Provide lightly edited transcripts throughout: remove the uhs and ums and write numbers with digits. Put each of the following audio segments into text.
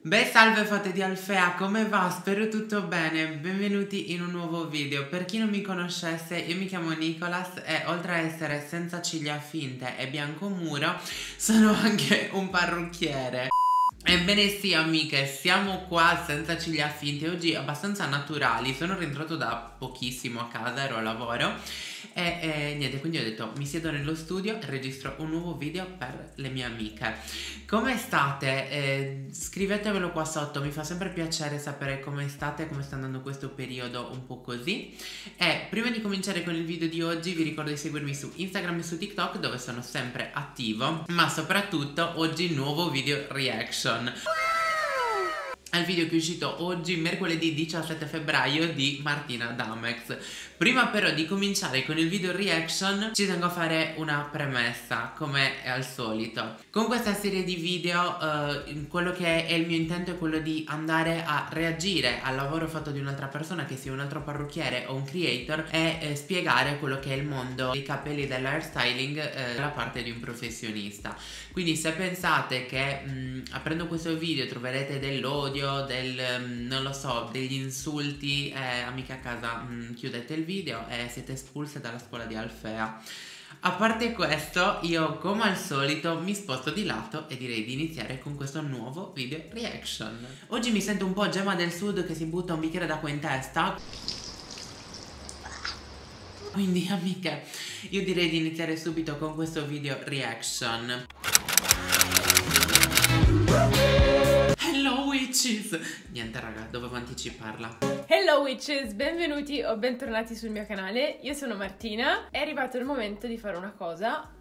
Beh, salve fate di Alfea, come va? Spero tutto bene, benvenuti in un nuovo video. Per chi non mi conoscesse, io mi chiamo Nicolas e oltre a essere senza ciglia finte e biancomuro, sono anche un parrucchiere. Ebbene sì amiche, siamo qua senza ciglia finte, oggi abbastanza naturali, sono rientrato da pochissimo a casa, ero a lavoro e niente, quindi ho detto mi siedo nello studio e registro un nuovo video per le mie amiche. Come state? Scrivetevelo qua sotto, mi fa sempre piacere sapere come state, come sta andando questo periodo un po' così. E prima di cominciare con il video di oggi vi ricordo di seguirmi su Instagram e su TikTok dove sono sempre attivo, ma soprattutto oggi nuovo video reaction al video che è uscito oggi, mercoledì 17 febbraio di Martina D'Amex. Prima però di cominciare con il video reaction ci tengo a fare una premessa, come è al solito. Con questa serie di video quello che è il mio intento è quello di andare a reagire al lavoro fatto di un'altra persona, che sia un altro parrucchiere o un creator, e spiegare quello che è il mondo dei capelli, dell'hairstyling da parte di un professionista. Quindi se pensate che aprendo questo video troverete dell'odio, non lo so, degli insulti, amiche a casa, chiudete il video e siete espulse dalla scuola di Alfea. A parte questo, io come al solito mi sposto di lato e direi di iniziare con questo nuovo video reaction. Oggi mi sento un po' Gemma del Sud che si butta un bicchiere d'acqua in testa. Quindi amiche, io direi di iniziare subito con questo video reaction. Hello witches! Niente raga, dovevo anticiparla. Hello witches, benvenuti o bentornati sul mio canale, io sono Martina. È arrivato il momento di fare una cosa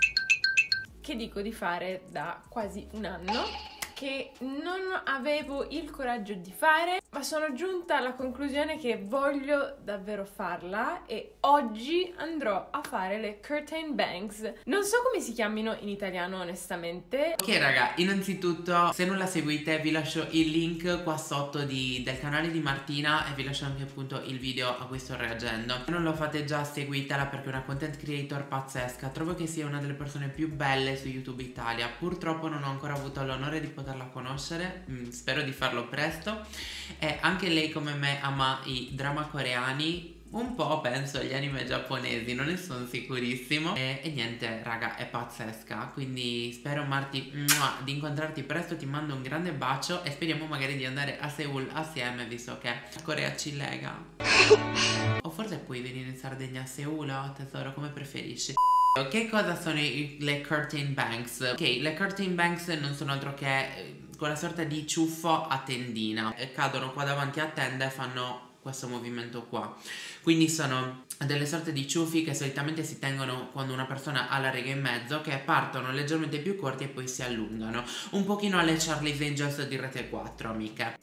che dico di fare da quasi un anno, che non avevo il coraggio di fare, ma sono giunta alla conclusione che voglio davvero farla e oggi andrò a fare le curtain bangs. Non so come si chiamino in italiano onestamente. Ok raga, innanzitutto se non la seguite vi lascio il link qua sotto del canale di Martina e vi lascio anche appunto il video a cui sto reagendo. Se non lo fate già, seguitela perché è una content creator pazzesca, trovo che sia una delle persone più belle su YouTube Italia. Purtroppo non ho ancora avuto l'onore di poterla conoscere, spero di farlo presto. E anche lei come me ama i drama coreani, un po' penso agli anime giapponesi, non ne sono sicurissimo e niente raga, è pazzesca, quindi spero Marti di incontrarti presto, ti mando un grande bacio e speriamo magari di andare a Seoul assieme, visto che Corea ci lega. O forse puoi venire in Sardegna a Seoul, tesoro, come preferisci. Che cosa sono le curtain bangs? Ok, le curtain bangs non sono altro che quella sorta di ciuffo a tendina, cadono qua davanti a tenda e fanno questo movimento qua. Quindi sono delle sorte di ciuffi che solitamente si tengono quando una persona ha la riga in mezzo, che partono leggermente più corti e poi si allungano, un pochino alle Charlie's Angels di Rete 4, amiche.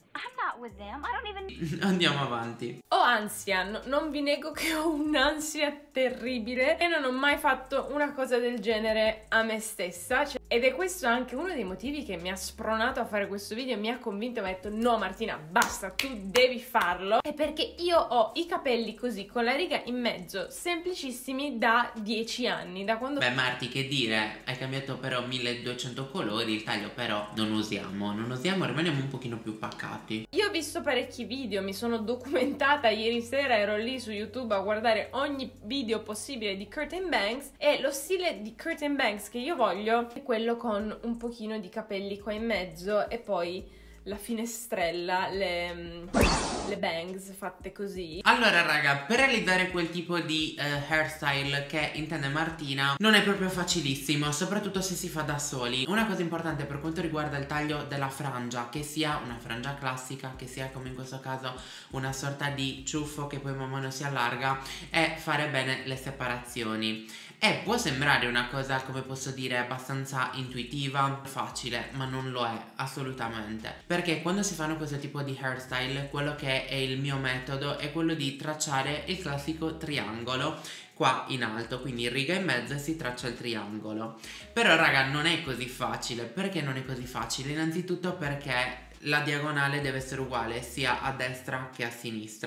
Andiamo avanti. Ho ansia, non vi nego che ho un'ansia terribile e non ho mai fatto una cosa del genere a me stessa, ed è questo anche uno dei motivi che mi ha spronato a fare questo video, mi ha convinto e mi ha detto no Martina basta, tu devi farlo. È perché io ho i capelli così con la riga in mezzo, semplicissimi, da 10 anni, da quando... Beh Marti, che dire, hai cambiato però 1200 colori, il taglio però non usiamo, rimaniamo un pochino più pacati. Io ho visto parecchi video, mi sono documentata, ieri sera ero lì su YouTube a guardare ogni video possibile di curtain bangs e lo stile di curtain bangs che io voglio è quello con un pochino di capelli qua in mezzo e poi la finestrella, le bangs fatte così. Allora raga, per realizzare quel tipo di hairstyle che intende Martina non è proprio facilissimo, soprattutto se si fa da soli. Una cosa importante per quanto riguarda il taglio della frangia, che sia una frangia classica, che sia come in questo caso una sorta di ciuffo che poi man mano si allarga, è fare bene le separazioni. E può sembrare una cosa, come posso dire, abbastanza intuitiva, facile, ma non lo è assolutamente. Perché quando si fanno questo tipo di hairstyle, quello che è il mio metodo è quello di tracciare il classico triangolo qua in alto, quindi riga in mezzo e si traccia il triangolo. Però raga, non è così facile. Perché non è così facile? Innanzitutto perché la diagonale deve essere uguale sia a destra che a sinistra.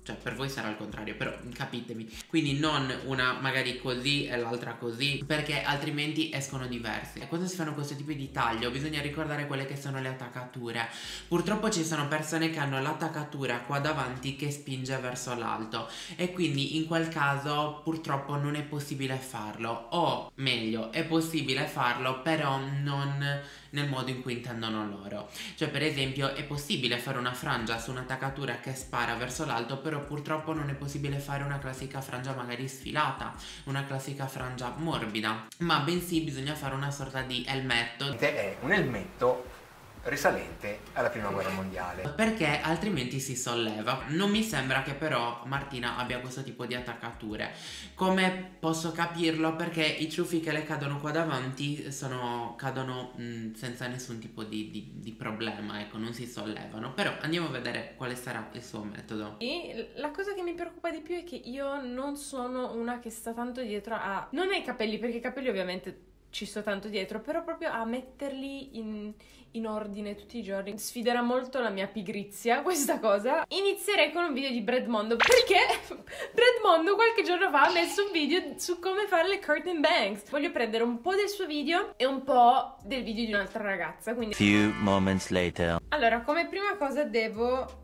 cioè per voi sarà il contrario, però capitemi. Quindi non una magari così e l'altra così, perché altrimenti escono diversi. E quando si fanno questo tipo di taglio bisogna ricordare quelle che sono le attaccature. Purtroppo ci sono persone che hanno l'attaccatura qua davanti che spinge verso l'alto, e quindi in quel caso purtroppo non è possibile farlo, o meglio è possibile farlo però non nel modo in cui intendono loro. Cioè per esempio è possibile fare una frangia su un'attaccatura che spara verso l'alto, però purtroppo non è possibile fare una classica frangia magari sfilata, una classica frangia morbida, ma bensì bisogna fare una sorta di elmetto. È un elmetto risalente alla prima guerra mondiale, perché altrimenti si solleva. Non mi sembra che però Martina abbia questo tipo di attaccature. Come posso capirlo? Perché i ciuffi che le cadono qua davanti cadono senza nessun tipo di problema, ecco, non si sollevano. Però andiamo a vedere quale sarà il suo metodo. E la cosa che mi preoccupa di più è che io non sono una che sta tanto dietro a... non ai capelli, perché i capelli ovviamente ci sto tanto dietro, però proprio a metterli in ordine tutti i giorni. Sfiderà molto la mia pigrizia questa cosa. Inizierei con un video di Brad Mondo, perché Brad Mondo qualche giorno fa ha messo un video su come fare le curtain bangs. Voglio prendere un po' del suo video e un po' del video di un'altra ragazza, quindi... Few moments later. Allora, come prima cosa devo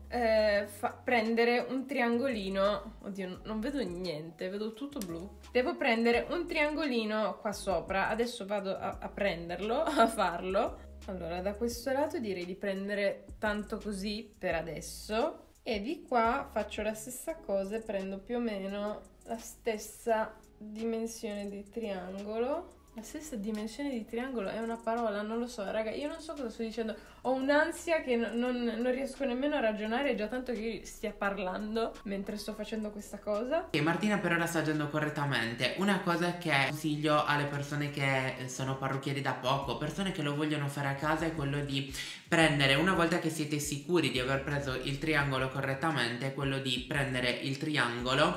prendere un triangolino. Oddio, non vedo niente, vedo tutto blu. Devo prendere un triangolino qua sopra. Adesso vado a prenderlo, a farlo. Allora, da questo lato direi di prendere tanto così per adesso. E di qua faccio la stessa cosa e prendo più o meno la stessa dimensione di triangolo. La stessa dimensione di triangolo è una parola, non lo so, raga, io non so cosa sto dicendo. Ho un'ansia che non riesco nemmeno a ragionare, è già tanto che io stia parlando mentre sto facendo questa cosa. E Martina per ora sta agendo correttamente. Una cosa che consiglio alle persone che sono parrucchieri da poco, persone che lo vogliono fare a casa, è quello di prendere, una volta che siete sicuri di aver preso il triangolo correttamente, quello di prendere il triangolo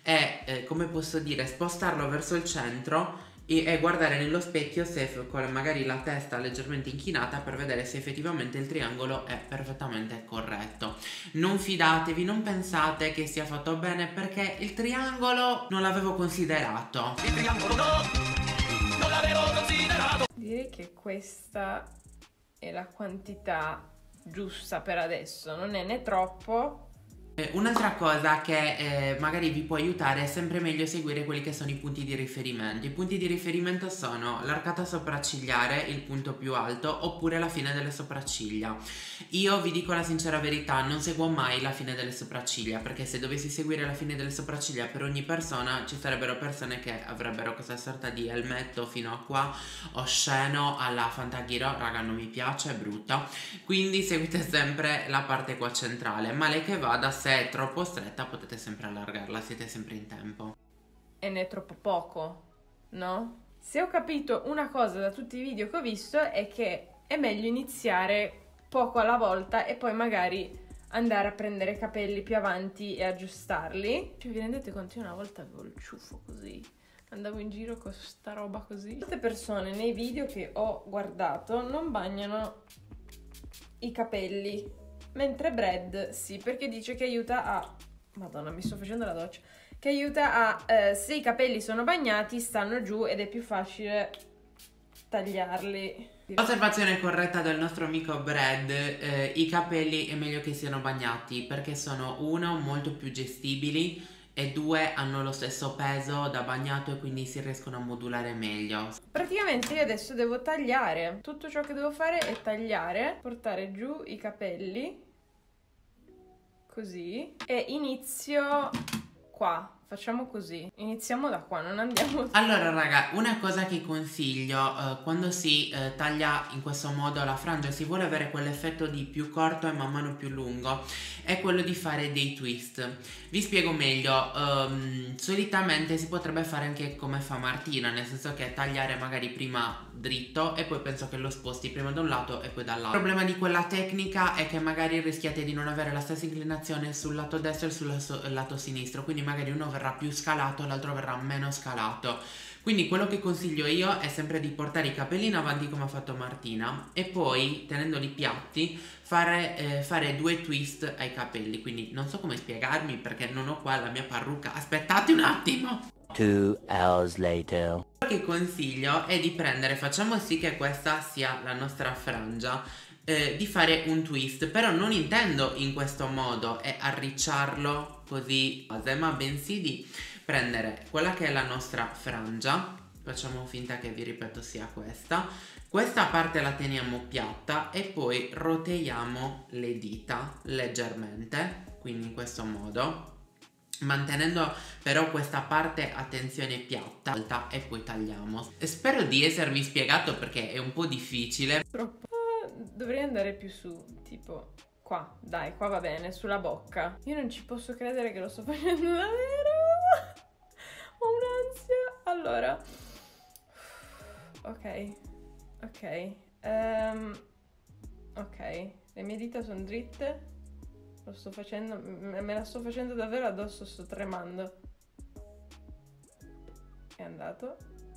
e, come posso dire, spostarlo verso il centro e guardare nello specchio se con magari la testa leggermente inchinata, per vedere se effettivamente il triangolo è perfettamente corretto. Non fidatevi, non pensate che sia fatto bene, perché il triangolo non l'avevo considerato. Il triangolo no, non l'avevo considerato. Direi che questa è la quantità giusta per adesso, non è né troppo. Un'altra cosa che magari vi può aiutare è sempre meglio seguire quelli che sono i punti di riferimento. I punti di riferimento sono l'arcata sopraccigliare, il punto più alto, oppure la fine delle sopracciglia. Io vi dico la sincera verità, non seguo mai la fine delle sopracciglia, perché se dovessi seguire la fine delle sopracciglia per ogni persona ci sarebbero persone che avrebbero questa sorta di elmetto fino a qua, osceno alla Fantaghiro, raga, non mi piace, è brutta. Quindi seguite sempre la parte qua centrale, male che vada, se è troppo stretta potete sempre allargarla, siete sempre in tempo. E ne è troppo poco, no? Se ho capito una cosa da tutti i video che ho visto è che è meglio iniziare poco alla volta e poi magari andare a prendere capelli più avanti e aggiustarli. Cioè, vi rendete conto? Io una volta avevo il ciuffo così, andavo in giro con sta roba così. Molte persone nei video che ho guardato non bagnano i capelli, mentre Brad sì, perché dice che aiuta a... Madonna, mi sto facendo la doccia. Che aiuta a... se i capelli sono bagnati, stanno giù ed è più facile tagliarli. Osservazione corretta del nostro amico Brad, i capelli è meglio che siano bagnati, perché sono, uno, molto più gestibili, e due, hanno lo stesso peso da bagnato e quindi si riescono a modulare meglio. Praticamente io adesso devo tagliare. Tutto ciò che devo fare è tagliare, portare giù i capelli così e inizio qua. Facciamo così, iniziamo da qua, non andiamo... Allora raga, una cosa che consiglio quando si taglia in questo modo la frangia, si vuole avere quell'effetto di più corto e man mano più lungo, è quello di fare dei twist. Vi spiego meglio. Solitamente si potrebbe fare anche come fa Martina, nel senso che tagliare magari prima dritto e poi penso che lo sposti prima da un lato e poi dall'altro. Il problema di quella tecnica è che magari rischiate di non avere la stessa inclinazione sul lato destro e sul lato sinistro, quindi magari uno verrà verrà più scalato, l'altro verrà meno scalato. Quindi quello che consiglio io è sempre di portare i capelli in avanti come ha fatto Martina e poi, tenendoli piatti, fare 2 twist ai capelli. Quindi non so come spiegarmi perché non ho qua la mia parrucca. Aspettate un attimo! 2 hours later. Quello che consiglio è di prendere, facciamo sì che questa sia la nostra frangia, di fare un twist, però non intendo in questo modo e arricciarlo così, ma bensì di prendere quella che è la nostra frangia, facciamo finta che vi ripeto sia questa parte la teniamo piatta e poi roteiamo le dita leggermente, quindi in questo modo, mantenendo però questa parte a tensione piatta alta e poi tagliamo. Spero di essermi spiegato perché è un po' difficile. Troppo. Dovrei andare più su, tipo qua, dai, qua va bene, sulla bocca. Io non ci posso credere che lo sto facendo davvero. Ho un'ansia. Allora, ok, le mie dita sono dritte. Lo sto facendo, me la sto facendo davvero addosso, sto tremando. È andato.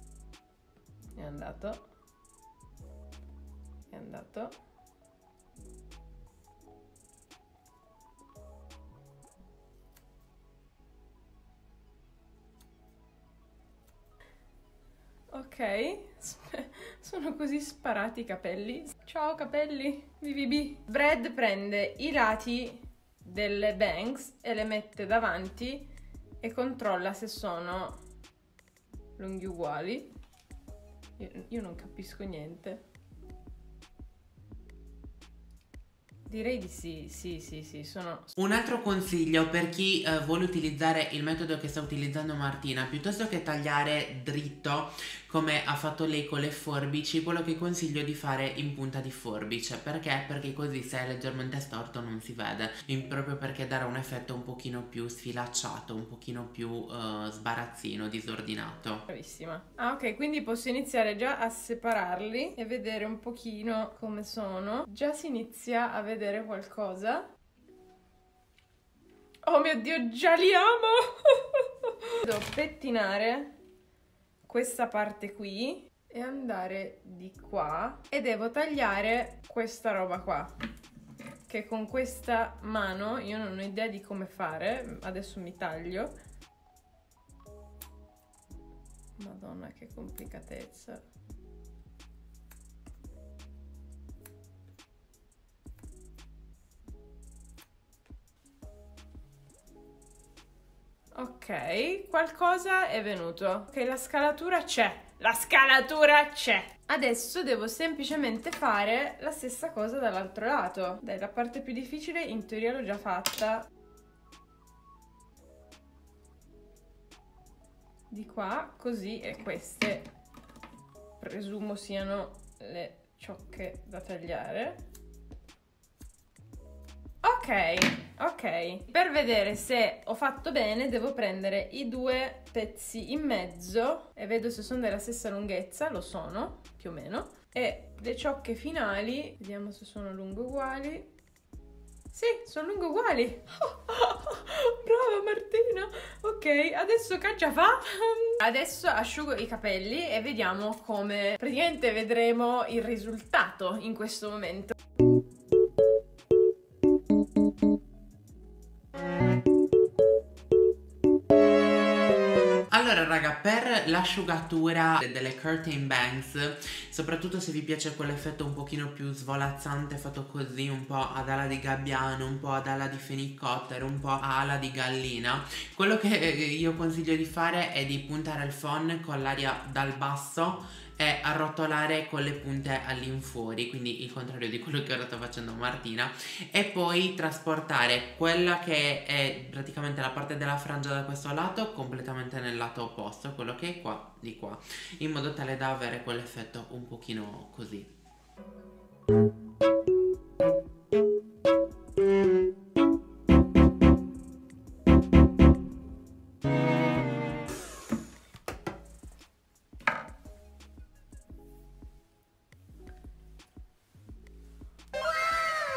Ok, sono così sparati i capelli. Ciao capelli, BBB. Brad prende i lati delle bangs e le mette davanti e controlla se sono lunghi uguali. Io non capisco niente. Direi di sì, sono... Un altro consiglio per chi vuole utilizzare il metodo che sta utilizzando Martina, piuttosto che tagliare dritto come ha fatto lei con le forbici, quello che consiglio è di fare in punta di forbice. Perché? Perché così se è leggermente storto non si vede, proprio perché darà un effetto un pochino più sfilacciato, un pochino più sbarazzino, disordinato. Bravissima. Ah, ok, quindi posso iniziare già a separarli e vedere un pochino come sono. Già si inizia a vedere qualcosa. Oh mio Dio, già li amo! Devo pettinare questa parte qui e andare di qua e devo tagliare questa roba qua, che con questa mano io non ho idea di come fare. Adesso mi taglio. Madonna, che complicatezza. Ok, qualcosa è venuto. Ok, la scalatura c'è. La scalatura c'è. Adesso devo semplicemente fare la stessa cosa dall'altro lato. Dai, la parte più difficile in teoria l'ho già fatta. Di qua, così, e queste presumo siano le ciocche da tagliare. Ok, per vedere se ho fatto bene devo prendere i 2 pezzi in mezzo e vedo se sono della stessa lunghezza, lo sono, più o meno, e le ciocche finali, vediamo se sono lunghe uguali. Sì, sono lunghe uguali. Brava Martina. Ok, adesso caccia fa. Adesso asciugo i capelli e vediamo come praticamente vedremo il risultato in questo momento. Allora raga, per l'asciugatura delle curtain bangs, soprattutto se vi piace quell'effetto un pochino più svolazzante, fatto così un po' ad ala di gabbiano, un po' ad ala di fenicottero, un po' a ala di gallina, quello che io consiglio di fare è di puntare il phon con l'aria dal basso e arrotolare con le punte all'infuori, quindi il contrario di quello che ora sta facendo Martina, e poi trasportare quella che è praticamente la parte della frangia da questo lato completamente nel lato opposto, quello che è qua, di qua, in modo tale da avere quell'effetto un pochino così.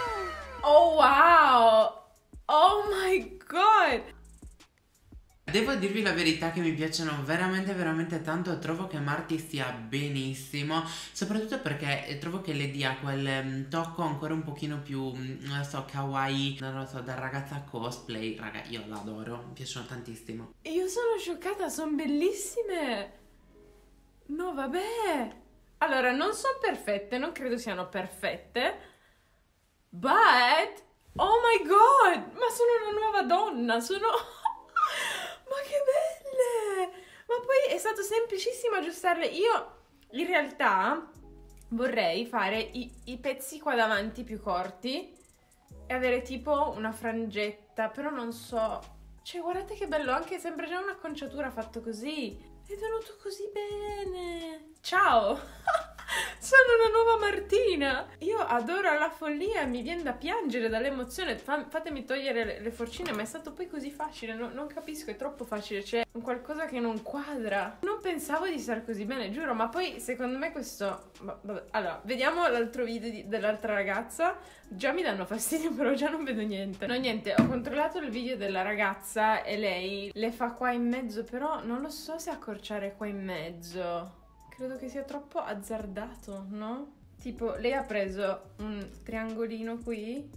Oh wow! Oh my god! Devo dirvi la verità che mi piacciono veramente veramente tanto. Trovo che Marti stia benissimo, soprattutto perché trovo che le dia quel tocco ancora un pochino più, non so, kawaii, non lo so, da ragazza cosplay. Raga, io l'adoro, mi piacciono tantissimo. Io sono scioccata, sono bellissime. No, vabbè. Allora, non sono perfette, non credo siano perfette. But, oh my god, ma sono una nuova donna, sono... Ma che belle! Ma poi è stato semplicissimo aggiustarle. Io, in realtà, vorrei fare i pezzi qua davanti più corti e avere tipo una frangetta, però non so... Cioè, guardate che bello, anche sembra già un'acconciatura fatto così. È venuto così bene. Ciao! Sono una nuova Martina. Io adoro alla follia, mi viene da piangere dall'emozione. Fatemi togliere le forcine, ma è stato poi così facile. Non capisco, è troppo facile. C'è un qualcosa che non quadra. Non pensavo di star così bene, giuro. Ma poi secondo me questo... Vabbè. Allora, vediamo l'altro video dell'altra ragazza. Già mi danno fastidio, però già non vedo niente. No, niente, ho controllato il video della ragazza e lei le fa qua in mezzo, però non lo so se accorciare qua in mezzo. Credo che sia troppo azzardato, no? Tipo, lei ha preso un triangolino qui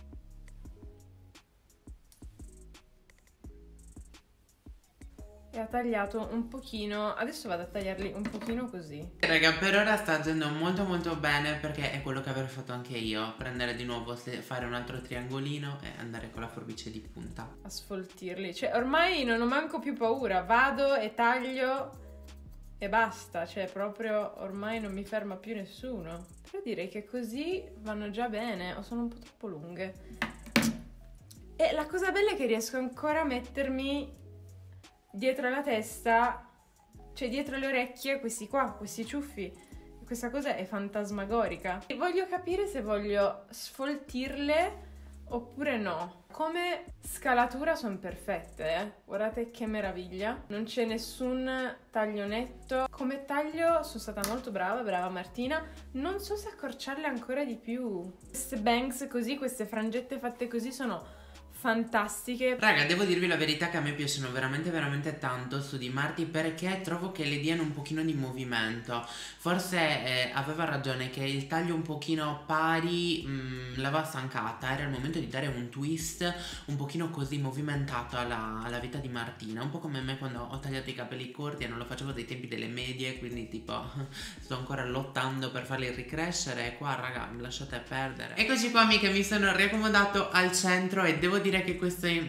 e ha tagliato un pochino. Adesso vado a tagliarli un pochino così. Raga, per ora sta andando molto molto bene, perché è quello che avrei fatto anche io. Prendere di nuovo, fare un altro triangolino e andare con la forbice di punta A sfoltirli. Cioè, ormai non ho manco più paura. Vado e taglio... E basta, cioè proprio ormai non mi ferma più nessuno. Però direi che così vanno già bene, o sono un po' troppo lunghe. E la cosa bella è che riesco ancora a mettermi dietro la testa, cioè dietro le orecchie, questi qua, questi ciuffi. Questa cosa è fantasmagorica. E voglio capire se voglio sfoltirle oppure no. Come scalatura sono perfette, guardate che meraviglia, non c'è nessun taglio netto. Come taglio sono stata molto brava Martina. Non so se accorciarle ancora di più. Queste bangs così, queste frangette fatte così sono fantastiche. Raga, devo dirvi la verità che a me piacciono veramente veramente tanto su di Marti, perché trovo che le diano un pochino di movimento. Forse aveva ragione che il taglio un pochino pari l'aveva stancata. Era il momento di dare un twist un pochino così movimentato alla vita di Martina. Un po' come me quando ho tagliato i capelli corti e non lo facevo dai tempi delle medie, quindi tipo sto ancora lottando per farli ricrescere. E qua raga, lasciate perdere. Eccoci qua amiche, mi sono riaccomodato al centro e devo dire che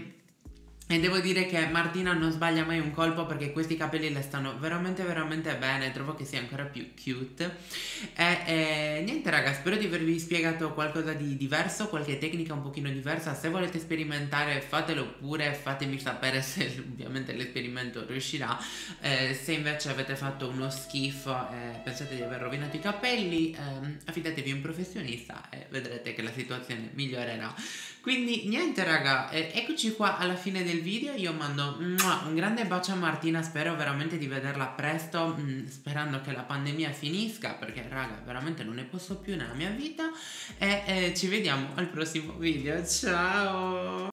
che Martina non sbaglia mai un colpo, perché questi capelli le stanno veramente veramente bene. Trovo che sia ancora più cute. E niente raga, spero di avervi spiegato qualcosa di diverso, qualche tecnica un pochino diversa. Se volete sperimentare fatelo pure, fatemi sapere se ovviamente l'esperimento riuscirà. Se invece avete fatto uno schifo e pensate di aver rovinato i capelli, affidatevi a un professionista e vedrete che la situazione migliorerà. Quindi niente raga, eccoci qua alla fine del video. Io mando un grande bacio a Martina, spero veramente di vederla presto, sperando che la pandemia finisca, perché raga veramente non ne posso più nella mia vita. E ci vediamo al prossimo video, ciao!